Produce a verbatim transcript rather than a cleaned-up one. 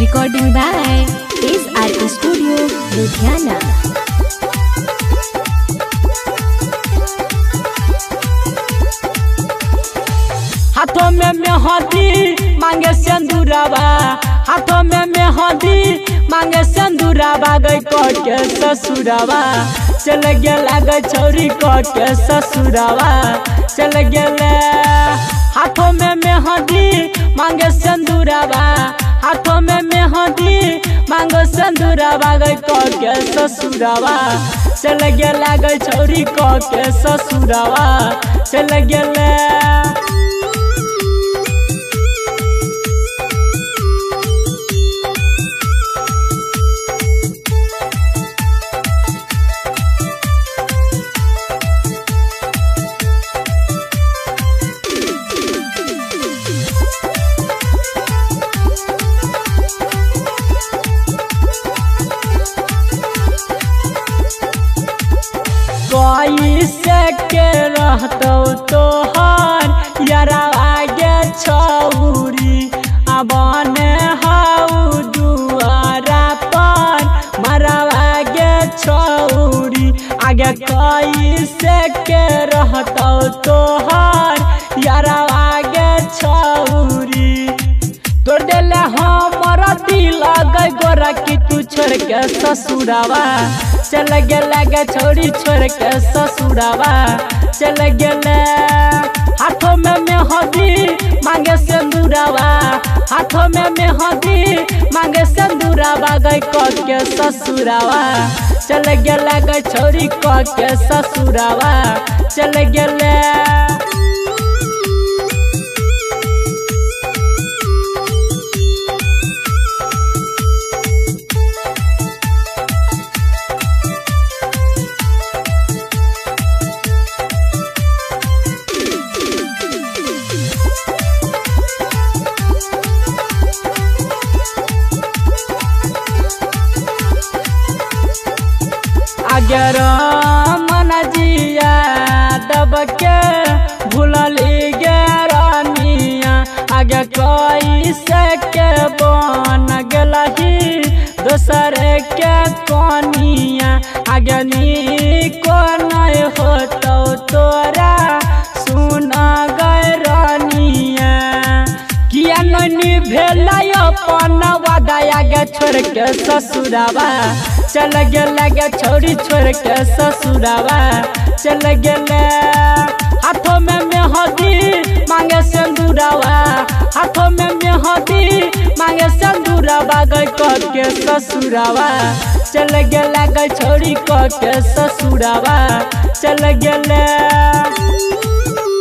Recording by S R Studio, Ludhiana. हाथों में मेहंदी मांगे सिंदूरवा, हाथों में मेहंदी मांगे सिंदूरवा, गई कट के ससुरवा चल गेला, गई छौरी कट के ससुरवा चल गेला। हाथों में मेहंदी मांगे सिंदूरवा, हाथों में मेहंदी मांगे सिंदूरवा, गई कट के ससुरवा चल गेला, गई छौरी कट के ससुरवा चल गेला। कैसे के रहतो तोहर यारा आगे छौरी, अबने हाउ दुआरा पर मरवा गे छौरी, आगे कैसे के रहतो तोहर यारा आगे छौरी। तोड़ देले हमर दिल गई गोरा की तू छोड़ के ससुरवा चल गेला, गे छोड़ी छोड़ के ससुरवा चल गेला। हाथों में मेहंदी मांगे सिंदूरवा, हाथों में मेहंदी मांगे सिंदूरवा, गई कट के ससुरवा चल गेला, गई छोड़ी कट के ससुरवा चल गेला। अगर मन जिया दब के भूलली गेरानिया, आगे कैसे के बन गलही दोसर के कनिया, आगे निको नहीं होतो तोरा सुन गैरानिया। किया नहीं भेल अपन वादा, आगे छोड़ के ससुरवा चल गेला, गे छोड़ी छोड़ के ससुरवा चल गेला। हाथों में मेहंदी मांगे सिंदूरवा, हाथों में मेहंदी मांगे सिंदूरवा, गई कट के ससुरवा चल गेला, गई छोड़ी कट के ससुरवा चल गेला।